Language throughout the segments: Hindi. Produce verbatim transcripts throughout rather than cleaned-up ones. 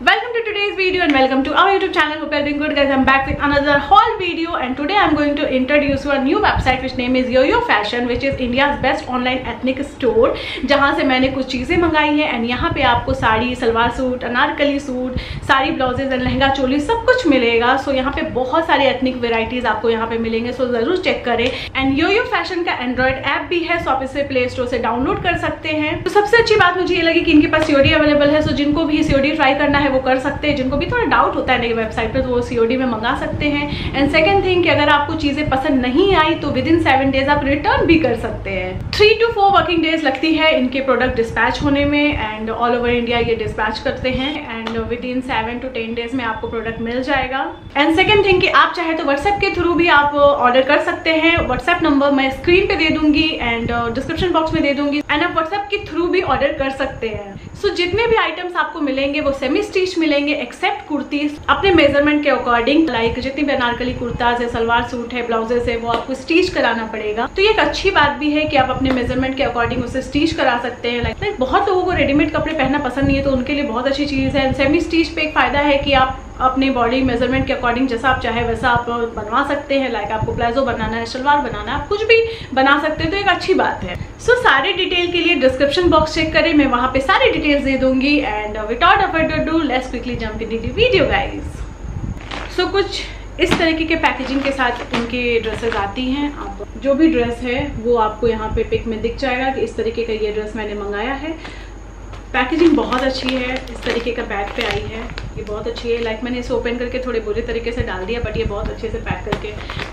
Welcome to today's video and welcome to our YouTube channel. Hope you are doing good, guys. I'm back with another haul video and today I'm going to introduce you a new website which name is YOYO Fashion, which is India's best online ethnic store. जहाँ से मैंने कुछ चीज़ें मंगाई हैं एंड यहाँ पे आपको sari, salwar suit, Anarkali suit, sari, blouses and lehenga, cholis सब कुछ मिलेगा. सो so, यहाँ पे बहुत सारी एथनिक वेराइटीज आपको यहाँ पे मिलेंगे. सो so, जरूर चेक करें. एंड योयो फैशन का एंड्रॉइड ऐप भी है, सो आप इसे प्ले स्टोर से डाउनलोड कर सकते हैं. तो सबसे अच्छी बात मुझे ये लगी कि इनके पास सीओडी अवेलेबल है. सो so, जिनको भी सीओडी ट्राई करना है वो कर सकते हैं. जिनको भी थोड़ा डाउट होता है नई वेबसाइट पर तो वो सीओडी में मंगा सकते हैं. एंड सेकंड थिंग कि अगर आपको चीजें पसंद नहीं आई तो विद इन सेवन डेज आप रिटर्न भी कर सकते हैं. Three two four working days लगती है इनके प्रोडक्ट डिस्पैच होने में एंड ऑल ओवर इंडिया ये डिस्पैच करते हैं and within seven to ten days में आपको प्रोडक्ट मिल जाएगा. एंड सेकंड थिंग कि आप चाहे तो व्हाट्सएप के थ्रू भी आप ऑर्डर कर सकते हैं. व्हाट्सएप नंबर मैं स्क्रीन पे दे दूंगी एंड डिस्क्रिप्शन बॉक्स में दे दूंगी एंड आप व्हाट्सएप के थ्रू भी ऑर्डर कर सकते हैं. सो so, जितने भी आइटम्स आपको मिलेंगे वो सेमी स्टिच मिलेंगे एक्सेप्ट कुर्तीज अपने मेजरमेंट के अकॉर्डिंग. लाइक जितनी भी अनारकली कुर्ताज है, सलवार सूट है, ब्लाउजेस है, वो आपको स्टिच कराना पड़ेगा. तो ये एक अच्छी बात भी है कि आप अपने मेजरमेंट के अकॉर्डिंग उसे स्टिच करा सकते हैं. लाइक like, बहुत लोगों को रेडीमेड कपड़े पहनना पसंद नहीं है तो उनके लिए बहुत अच्छी चीज़ है. सेमी स्टिच पे एक फायदा है कि आप अपने बॉडी मेजरमेंट के अकॉर्डिंग जैसा आप चाहे वैसा आप बनवा सकते हैं. लाइक आपको प्लाजो बनाना है, शलवार बनाना है, आप कुछ भी बना सकते हैं. तो एक अच्छी बात है. सो so, सारे डिटेल के लिए डिस्क्रिप्शन बॉक्स चेक करें, मैं वहाँ पे सारी डिटेल्स दे दूंगी. And without further do let's quickly jump into the video guys. So कुछ इस तरीके के पैकेजिंग के साथ इनके ड्रेसेस आती हैं. आप जो भी ड्रेस है वो आपको यहाँ पे पिक में दिख जाएगा कि इस तरीके का ये ड्रेस मैंने मंगाया है. पैकेजिंग बहुत अच्छी है, इस तरीके का बैग पे आई है, ये बहुत अच्छी है. लाइक मैंने इसे ओपन करके थोड़े बुरे तरीके से डाल दिया बट ये बहुत अच्छे से पैक करके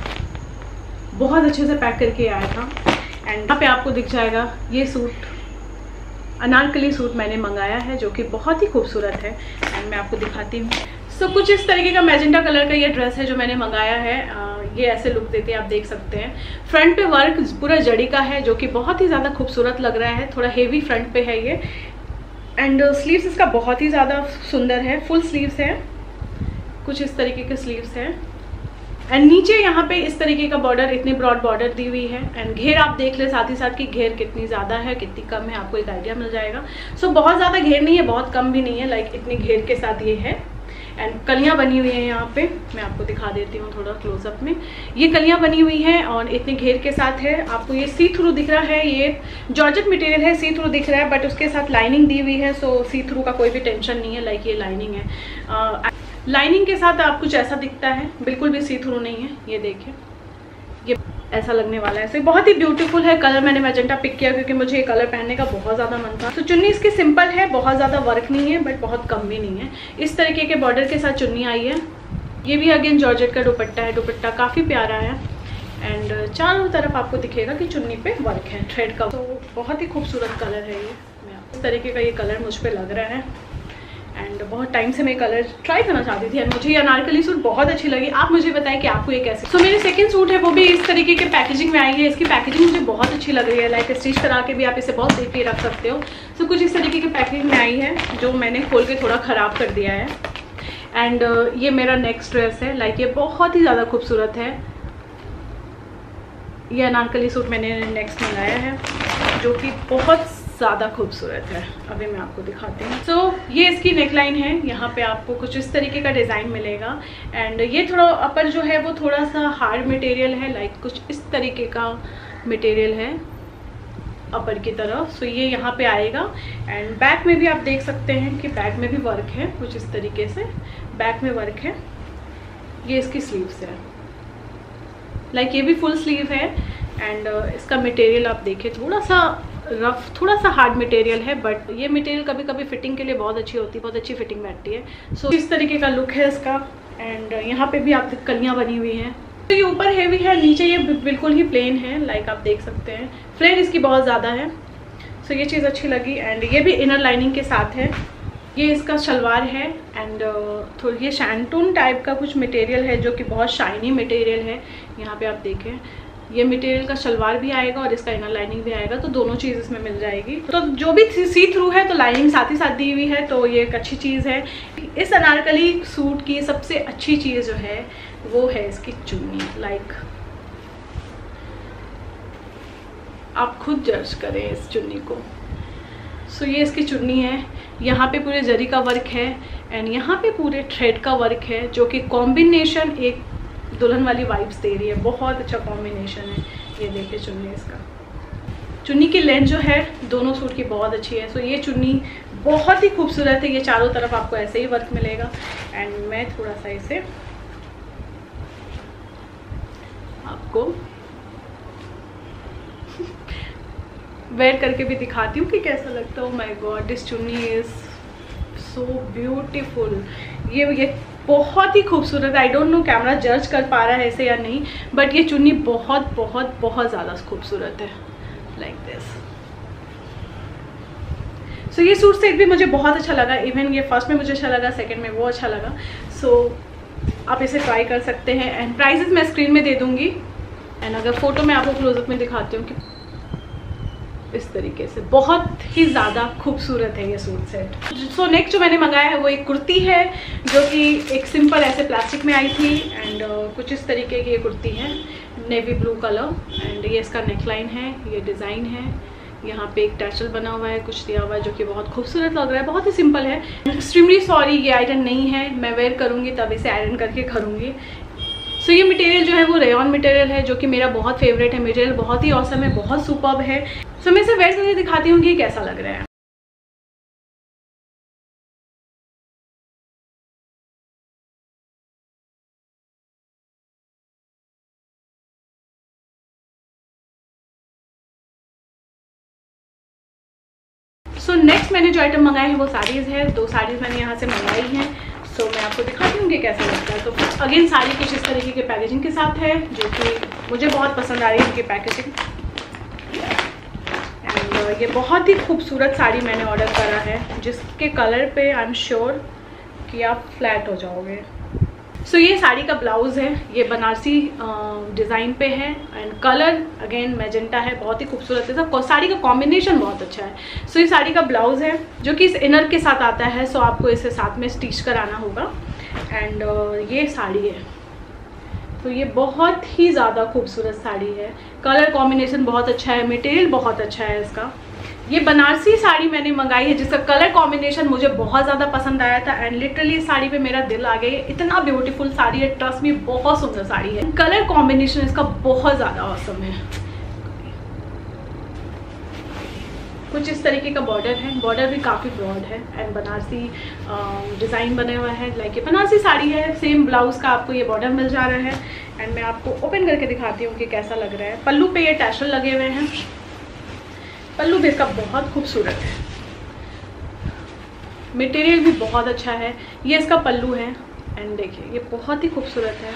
बहुत अच्छे से पैक करके आया था. एंड यहाँ पे आपको दिख जाएगा ये सूट, अनारकली सूट मैंने मंगाया है जो कि बहुत ही खूबसूरत है एंड मैं आपको दिखाती हूँ. सो so, कुछ इस तरीके का मैजेंटा कलर का ये ड्रेस है जो मैंने मंगाया है. आ, ये ऐसे लुक देते हैं, आप देख सकते हैं. फ्रंट पे वर्क पूरा जड़ी का है जो कि बहुत ही ज़्यादा खूबसूरत लग रहा है. थोड़ा हेवी फ्रंट पे है ये एंड स्लीव्स इसका बहुत ही ज़्यादा सुंदर है. फुल स्लीव्स है, कुछ इस तरीके के स्लीव्स है एंड नीचे यहाँ पे इस तरीके का बॉर्डर, इतनी ब्रॉड बॉर्डर दी हुई है. एंड घेर आप देख ले साथ ही साथ कि घेर कितनी ज़्यादा है कितनी कम है, आपको एक आइडिया मिल जाएगा. सो so, बहुत ज़्यादा घेर नहीं है, बहुत कम भी नहीं है. लाइक इतनी घेर के साथ ये है एंड कलियाँ बनी हुई हैं यहाँ पे. मैं आपको दिखा देती हूँ थोड़ा क्लोजअप में. ये कलियाँ बनी हुई हैं और इतने घेर के साथ है. आपको ये सी थ्रू दिख रहा है, ये जॉर्जेट मटेरियल है, सी थ्रू दिख रहा है बट उसके साथ लाइनिंग दी हुई है. सो सी थ्रू का कोई भी टेंशन नहीं है. लाइक ये लाइनिंग है, लाइनिंग के साथ आप कुछ ऐसा दिखता है, बिल्कुल भी सी थ्रू नहीं है. ये देखिए ये ऐसा लगने वाला है. ऐसे बहुत ही ब्यूटीफुल है. कलर मैंने मैजेंटा पिक किया क्योंकि मुझे ये कलर पहनने का बहुत ज़्यादा मन था. तो चुन्नी इसकी सिंपल है, बहुत ज़्यादा वर्क नहीं है बट बहुत कम भी नहीं है. इस तरीके के बॉर्डर के साथ चुन्नी आई है. ये भी अगेन जॉर्जेट का दुपट्टा है. दुपट्टा काफ़ी प्यारा है एंड चारों तरफ आपको दिखेगा कि चुन्नी पे वर्क है थ्रेड का. तो बहुत ही खूबसूरत कलर है ये. इस तरीके का ये कलर मुझ पर लग रहा है एंड बहुत टाइम से मैं कलर ट्राई करना चाहती थी एंड मुझे ये अनारकली सूट बहुत अच्छी लगी. आप मुझे बताएं कि आपको ये कैसे. सो so, मेरी सेकंड सूट है वो भी इस तरीके के पैकेजिंग में आई है. इसकी पैकेजिंग मुझे बहुत अच्छी लग रही है. लाइक स्टिच करा के भी आप इसे बहुत सेफ रख सकते हो. सो so, कुछ इस तरीके के पैकेजिंग में आई है जो मैंने खोल के थोड़ा ख़राब कर दिया है. एंड uh, ये मेरा नेक्स्ट ड्रेस है. लाइक ये बहुत ही ज़्यादा खूबसूरत है. ये अनारकली सूट मैंने नेक्स्ट मंगाया है जो कि बहुत ज़्यादा खूबसूरत है. अभी मैं आपको दिखाती हूँ. सो so, ये इसकी नेकलाइन है. यहाँ पे आपको कुछ इस तरीके का डिज़ाइन मिलेगा एंड ये थोड़ा अपर जो है वो थोड़ा सा हार्ड मटेरियल है. लाइक कुछ इस तरीके का मटेरियल है अपर की तरफ. सो so, ये यहाँ पे आएगा एंड बैक में भी आप देख सकते हैं कि बैक में भी वर्क है. कुछ इस तरीके से बैक में वर्क है. ये इसकी स्लीव्स है. लाइक like, ये भी फुल स्लीव है एंड uh, इसका मटेरियल आप देखें थोड़ा सा रफ, थोड़ा सा हार्ड मटेरियल है बट ये मटेरियल कभी कभी फिटिंग के लिए बहुत अच्छी होती है, बहुत अच्छी फिटिंग बैठती है. सो so, इस तरीके का लुक है इसका एंड यहाँ पे भी आप कलियाँ बनी हुई हैं. तो ये ऊपर हैवी है, नीचे ये बिल्कुल ही प्लेन है. लाइक आप देख सकते हैं फ्लेयर इसकी बहुत ज़्यादा है. सो so, ये चीज़ अच्छी लगी एंड ये भी इनर लाइनिंग के साथ है. ये इसका शलवार है एंड थोड़ी ये शैंटून टाइप का कुछ मटेरियल है जो कि बहुत शाइनी मटेरियल है. यहाँ पे आप देखें ये मटेरियल का शलवार भी आएगा और इसका इनर लाइनिंग भी आएगा. तो दोनों चीज़ इसमें मिल जाएगी. तो जो भी सी थ्रू है तो लाइनिंग साथ ही साथ दी हुई है. तो ये एक अच्छी चीज़ है. इस अनारकली सूट की सबसे अच्छी चीज़ जो है वो है इसकी चुन्नी. लाइक आप खुद जज करें इस चुन्नी को. सो so, ये इसकी चुन्नी है, यहाँ पे पूरे जरी का वर्क है एंड यहाँ पे पूरे थ्रेड का वर्क है, जो कि कॉम्बिनेशन एक दुल्हन वाली वाइब्स दे रही है। बहुत अच्छा कॉम्बिनेशन है। ये देखिए चुन्नी इसका, चुन्नी की लेंथ जो है दोनों सूट की बहुत अच्छी है। सो so, ये चुन्नी बहुत ही खूबसूरत है। ये चारों तरफ आपको ऐसे ही वर्क मिलेगा एंड मैं थोड़ा सा इसे आपको वेयर करके भी दिखाती हूँ कि कैसा लगता है। Oh my God, this chunni is so beautiful. ये ये बहुत ही खूबसूरत है। आई डोंट नो कैमरा जज कर पा रहा है ऐसे या नहीं, बट ये चुन्नी बहुत बहुत बहुत ज़्यादा खूबसूरत है, लाइक दिस। सो ये सूट सेट भी मुझे बहुत अच्छा लगा। इवन ये फर्स्ट में मुझे अच्छा लगा, सेकंड में वो अच्छा लगा। सो so, आप इसे ट्राई कर सकते हैं एंड प्राइजेस मैं स्क्रीन में दे दूंगी। एंड अगर फोटो में आपको क्लोजअप में दिखाती हूँ कि इस तरीके से बहुत ही ज़्यादा खूबसूरत है ये suit set. So so, next जो मैंने मंगाया है वो एक कुर्ती है, जो कि एक सिंपल ऐसे प्लास्टिक में आई थी एंड uh, कुछ इस तरीके की ये कुर्ती है, नेवी ब्लू कलर एंड ये इसका नेकलाइन है, ये डिज़ाइन है, यहाँ पे एक टैचल बना हुआ है, कुछ दिया हुआ है जो कि बहुत खूबसूरत लग रहा है। बहुत ही सिंपल है। एक्सट्रीमली सॉरी ये आयरन नहीं है, मैं वेयर करूँगी तब इसे आयरन करके करूँगी। सो so, ये मटेरियल जो है वो रेयॉन मटेरियल है, जो कि मेरा बहुत फेवरेट है। मटेरियल बहुत ही औसम है, बहुत सुपर्ब है। सो so, मैं इसे वेयर करके दिखाती हूँ कि कैसा लग रहा है। सो so, नेक्स्ट मैंने जो आइटम मंगाया है वो साड़ीज़ है। दो साड़ीज़ मैंने यहाँ से मंगाई हैं। सो so, मैं आपको दिखाती हूँ कि कैसा लगता है। तो अगेन साड़ी कुछ इस तरीके के पैकेजिंग के साथ है, जो कि मुझे बहुत पसंद आ रही है इनकी पैकेजिंग। एंड ये बहुत ही खूबसूरत साड़ी मैंने ऑर्डर करा है, जिसके कलर पे आई एम श्योर कि आप फ्लैट हो जाओगे। सो so, ये साड़ी का ब्लाउज़ है, ये बनारसी डिज़ाइन पे है एंड कलर अगेन मैजेंटा है, बहुत ही खूबसूरत है। सब साड़ी का कॉम्बिनेशन बहुत अच्छा है। सो so, ये साड़ी का ब्लाउज़ है जो कि इस इनर के साथ आता है। सो so, आपको इसे साथ में स्टिच कराना होगा एंड uh, ये साड़ी है। तो ये बहुत ही ज़्यादा खूबसूरत साड़ी है, कलर कॉम्बिनेशन बहुत अच्छा है, मटेरियल बहुत अच्छा है इसका। ये बनारसी साड़ी मैंने मंगाई है जिसका कलर कॉम्बिनेशन मुझे बहुत ज़्यादा पसंद आया था एंड लिटरली इस साड़ी पे मेरा दिल आ गया। इतना ब्यूटीफुल साड़ी है, ट्रस्ट मी, बहुत सुंदर साड़ी है। कलर कॉम्बिनेशन इसका बहुत ज़्यादा औसम है। कुछ इस तरीके का बॉर्डर है, बॉर्डर भी काफ़ी ब्रॉड है एंड बनारसी डिज़ाइन बने हुआ है। लाइक ये बनारसी साड़ी है, सेम ब्लाउज़ का आपको ये बॉर्डर मिल जा रहा है एंड मैं आपको ओपन करके दिखाती हूँ कि कैसा लग रहा है। पल्लू पे ये टैशल लगे हुए हैं, पल्लू भी इसका बहुत खूबसूरत है, मटेरियल भी बहुत अच्छा है। ये इसका पल्लू है एंड देखिए ये बहुत ही खूबसूरत है।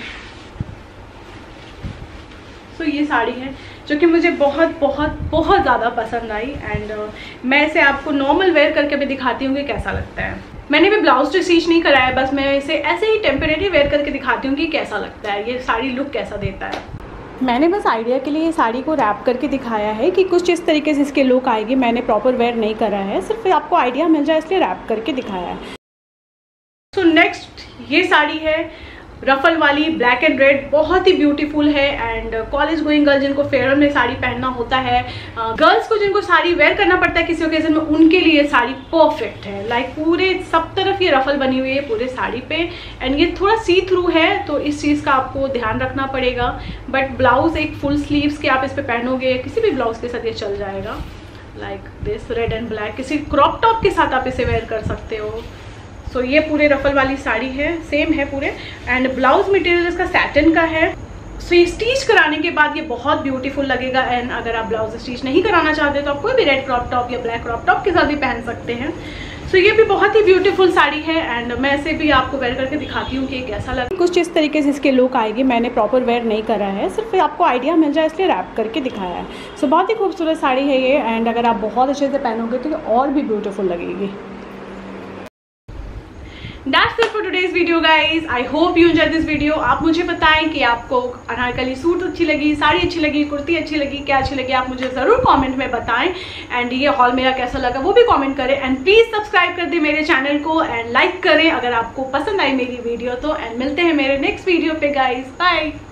सो so, ये साड़ी है जो कि मुझे बहुत बहुत बहुत ज़्यादा पसंद आई एंड uh, मैं इसे आपको नॉर्मल वेयर करके भी दिखाती हूँ कि कैसा लगता है। मैंने भी ब्लाउज तो स्टिच नहीं कराया, बस मैं इसे ऐसे ही टेम्परेरी वेयर करके दिखाती हूँ कि कैसा लगता है, ये साड़ी लुक कैसा देता है। मैंने बस आइडिया के लिए साड़ी को रैप करके दिखाया है कि कुछ इस तरीके से इसके लुक आएगी। मैंने प्रॉपर वेयर नहीं करा है, सिर्फ आपको आइडिया मिल जाए इसलिए रैप करके दिखाया है। सो so, नेक्स्ट ये साड़ी है रफल वाली, ब्लैक एंड रेड, बहुत ही ब्यूटीफुल है एंड कॉलेज गोइंग गर्ल जिनको फेयरवेल में साड़ी पहनना होता है, गर्ल्स uh, को जिनको साड़ी वेयर करना पड़ता है किसी ओकेजन में, उनके लिए साड़ी परफेक्ट है। लाइक like, पूरे सब तरफ ये रफल बनी हुई है पूरे साड़ी पे एंड ये थोड़ा सी थ्रू है, तो इस चीज़ का आपको ध्यान रखना पड़ेगा। बट ब्लाउज एक फुल स्लीव्स के आप इस पर पहनोगे, किसी भी ब्लाउज के साथ ये चल जाएगा। Like this red and black, किसी क्रॉप टॉप के साथ आप इसे वेयर कर सकते हो। सो so, ये पूरे रफल वाली साड़ी है, सेम है पूरे एंड ब्लाउज मटेरियल इसका सैटिन का है। सो so, ये स्टिच कराने के बाद ये बहुत ब्यूटीफुल लगेगा एंड अगर आप ब्लाउज स्टिच नहीं कराना चाहते तो आप कोई भी रेड क्रॉप टॉप या ब्लैक क्रॉप टॉप के साथ भी पहन सकते हैं। सो so, ये भी बहुत ही ब्यूटीफुल साड़ी है एंड मैं इसे भी आपको वेयर करके दिखाती हूँ कि कैसा लगे। कुछ इस तरीके से इसके लुक आएगी। मैंने प्रॉपर वेयर नहीं करा है, सिर्फ आपको आइडिया मिल जाए इसलिए रैप करके दिखाया है। सो so, बहुत ही खूबसूरत साड़ी है ये एंड अगर आप बहुत अच्छे से पहनोगे तो ये और भी ब्यूटीफुल लगेगी। That's it for today's video guys. I hope you enjoyed this video. आप मुझे बताएं कि आपको अनारकली सूट अच्छी लगी, साड़ी अच्छी लगी, कुर्ती अच्छी लगी, क्या अच्छी लगी, आप मुझे ज़रूर कमेंट में बताएं एंड ये हॉल मेरा कैसा लगा वो भी कमेंट करें एंड प्लीज़ सब्सक्राइब कर दें मेरे चैनल को एंड लाइक करें अगर आपको पसंद आई मेरी वीडियो तो। एंड मिलते हैं मेरे नेक्स्ट वीडियो पे गाइज, बाय।